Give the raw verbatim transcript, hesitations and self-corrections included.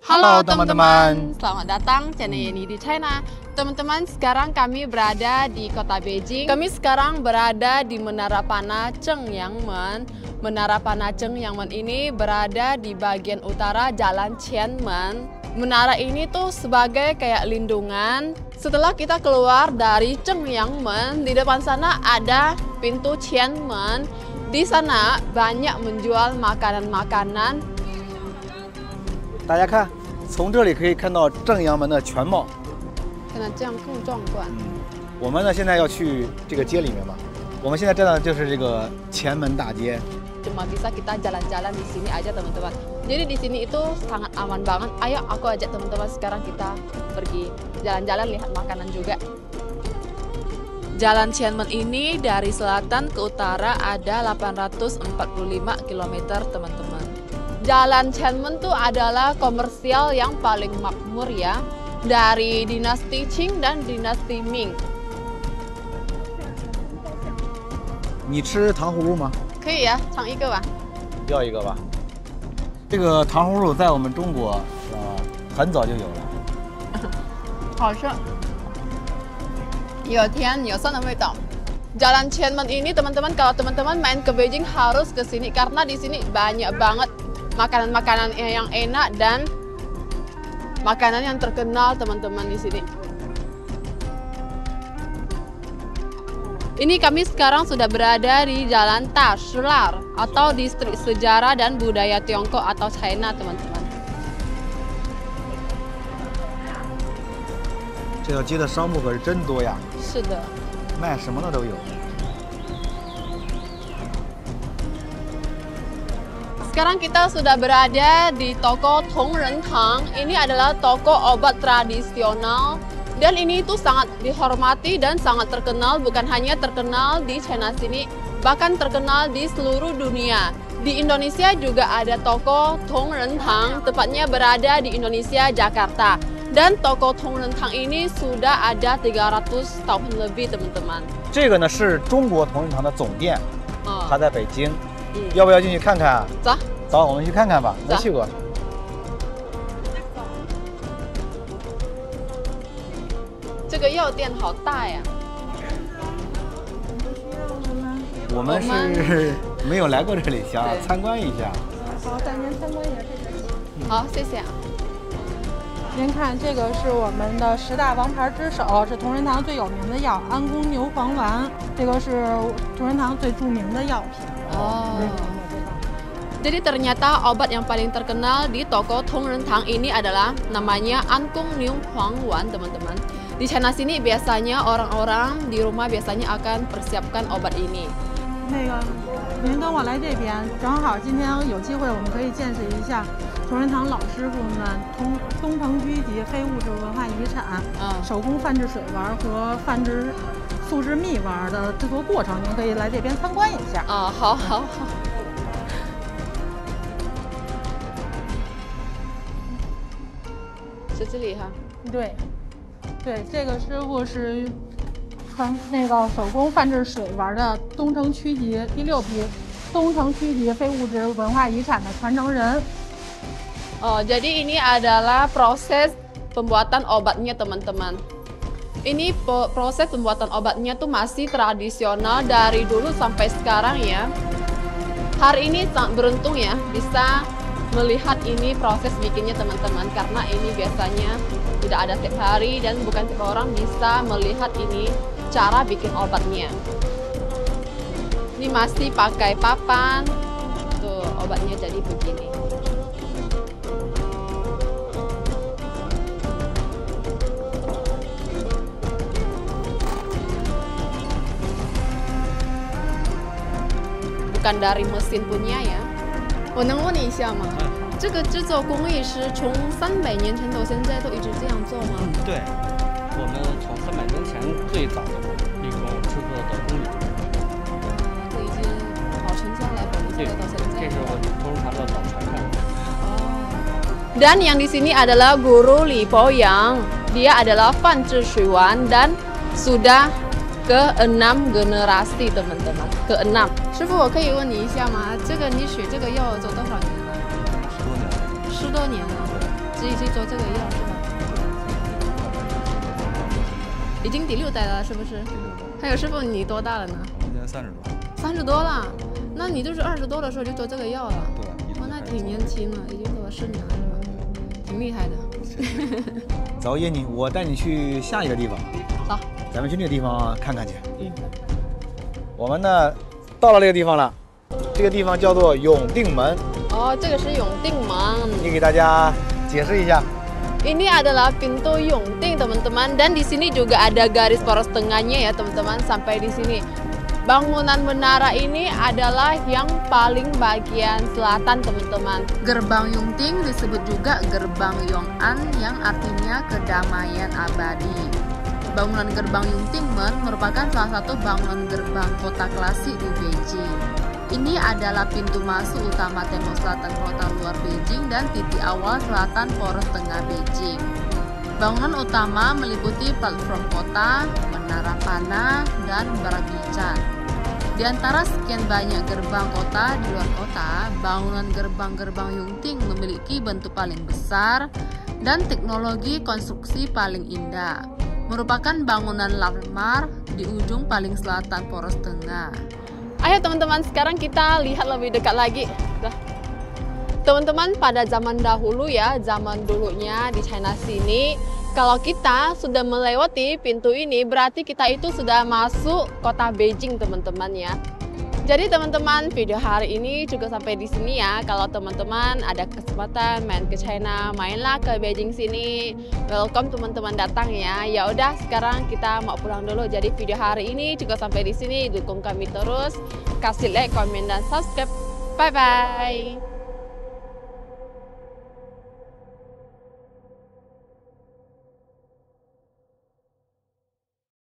Halo teman-teman, selamat datang channel Yeni di China. Teman-teman, sekarang kami berada di kota Beijing. Kami sekarang berada di Menara Panah Chengyangmen. Menara Panah Chengyangmen ini berada di bagian utara Jalan Qianmen. Menara ini tuh sebagai kayak lindungan. Setelah kita keluar dari Chengyangmen, di depan sana ada pintu Qianmen. Di sana banyak menjual makanan-makanan. 大家看，从这里可以看到正阳门的全貌。 可能这样更壮观。 嗯，我们呢现在要去这个街里面嘛。我们现在站的就是这个前门大街。 Cuma bisa kita jalan-jalan di sini aja teman-teman. Jadi di sini itu sangat aman banget. Ayo aku ajak teman-teman sekarang kita pergi jalan-jalan lihat makanan juga. Jalan Qianmen ini dari selatan ke utara ada delapan ratus empat puluh lima kilometer teman-teman. Jalan Qianmen itu adalah komersial yang paling makmur ya, dari dinasti Qing dan dinasti Ming. 你吃糖葫芦吗？ 可以呀，尝一个吧。 要一个吧。这个糖葫芦在我们中国呃很早就有了。 好吃。有甜有酸的味道。Jalan Qianmen ini teman-teman, kalau teman-teman main ke Beijing harus ke sini karena di sini banyak banget makanan-makanan yang enak dan makanan yang terkenal teman-teman di sini. Ini kami sekarang sudah berada di Jalan Tashilar atau distrik sejarah dan budaya Tiongkok atau China teman-teman. 这条街的商铺可是真多呀。 是的。 卖什么的都有。 Sekarang kita sudah berada di toko Tongrentang. Ini adalah toko obat tradisional dan ini itu sangat dihormati dan sangat terkenal, bukan hanya terkenal di China sini, bahkan terkenal di seluruh dunia. Di Indonesia juga ada toko Tongrentang, tepatnya berada di Indonesia, Jakarta. Dan toko Tongrentang ini sudah ada tiga ratus tahun lebih teman-teman. 这个呢是中国同仁堂的总店，它在北京。 要不要进去看看啊？ 走， 走，我们去看看吧。没去过。 这个药店好大呀！ 我们是没有来过这里，想参观一下。 好，带您参观一下这个。 好，谢谢。 您看，这个是我们的十大王牌之首，是同仁堂最有名的药——安宫牛黄丸。这个是同仁堂最著名的药品。 Oh. Jadi ternyata obat yang paling terkenal di toko Tongrentang ini adalah namanya Ankung Niu Huang Wan teman-teman. Di China sini biasanya orang-orang di rumah biasanya akan persiapkan obat ini. 那个，您跟我来这边，正好今天有机会，我们可以见识一下同仁堂老师傅们东东城区级非物质文化遗产、嗯、手工泛制水丸和泛制 素制蜜丸的制作过程，您可以来这边参观一下。 啊，好好好。是这里哈。 对，对，这个师傅是传那个手工泛制水丸的东城区级第六批东城区级非物质文化遗产的传承人。 哦， jadi ini adalah proses pembuatan obatnya teman-teman. Ini proses pembuatan obatnya tuh masih tradisional dari dulu sampai sekarang ya. Hari ini sangat beruntung ya bisa melihat ini proses bikinnya teman-teman, karena ini biasanya tidak ada tiap hari dan bukan tiap orang bisa melihat ini cara bikin obatnya. Ini masih pakai papan. Tuh obatnya jadi begini. Bukan dari mesin punya ya. 我能问你一下吗？这个制作工艺是从三百年前到现在都一直这样做吗？ 嗯，对，我们从三百年前最早的一种制作的工艺。 这已经保存下来，保存下来到现在。 这是我们同仁堂的老传承。 哦。Dan yang di sini adalah Guru Li Poyang. Dia adalah Fan Zhi Shui Wan dan sudah keenam generasi teman-teman, keenam. 师傅，我可以问你一下吗？这个你学这个药走多少年了？ 十多年了。 十多年了。 自己去做这个药是吧？已经第六代了，是不是？还有师傅，你多大了呢？ 今年三十多。 三十多了，那你就是二十多的时候就做这个药了？ 对。 哇，那挺年轻了，已经做了十年了是吧？挺厉害的。 走，叶妮，我带你去下一个地方。 好， 咱们去那个地方看看去。嗯。我们呢，到了这个地方了，这个地方叫做永定门。 哦，这个是永定门。 你给大家解释一下。 Ini adalah pintu Yongting teman-teman, dan di sini juga ada garis poros tengahnya ya teman-teman sampai di sini. Bangunan menara ini adalah yang paling bagian selatan teman-teman. Gerbang Yongting disebut juga gerbang Yong'an yang artinya kedamaian abadi. Bangunan gerbang Yongtingmen merupakan salah satu bangunan gerbang kota klasik di Beijing. Ini adalah pintu masuk utama tembok selatan kota luar Beijing dan titik awal selatan poros tengah Beijing. Bangunan utama meliputi platform kota, menara panah, dan barabican. Di antara sekian banyak gerbang kota di luar kota, bangunan gerbang-gerbang Yongting memiliki bentuk paling besar dan teknologi konstruksi paling indah. Merupakan bangunan landmark di ujung paling selatan poros tengah. Ayo teman-teman, sekarang kita lihat lebih dekat lagi. Teman-teman, pada zaman dahulu ya, zaman dulunya di China sini, kalau kita sudah melewati pintu ini, berarti kita itu sudah masuk kota Beijing teman-teman ya. Jadi teman-teman, video hari ini juga sampai di sini ya. Kalau teman-teman ada kesempatan main ke China, mainlah ke Beijing sini. Welcome teman-teman datang ya. Ya udah, sekarang kita mau pulang dulu. Jadi video hari ini juga sampai di sini. Dukung kami terus, kasih like, komen dan subscribe. Bye bye.